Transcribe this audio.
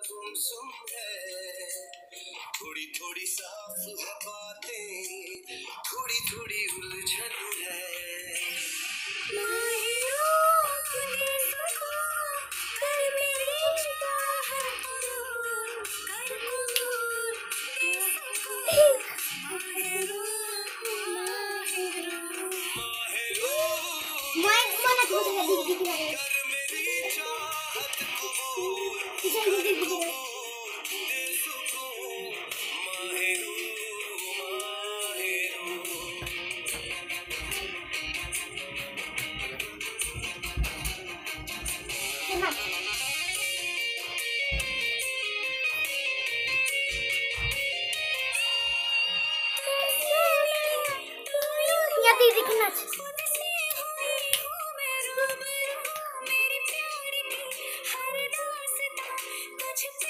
गुमसुम है, थोड़ी थोड़ी साफ है बातें, थोड़ी थोड़ी उलझन है। दीदी को नाच मेरी प्यारी की हर दास्तां तुझ पे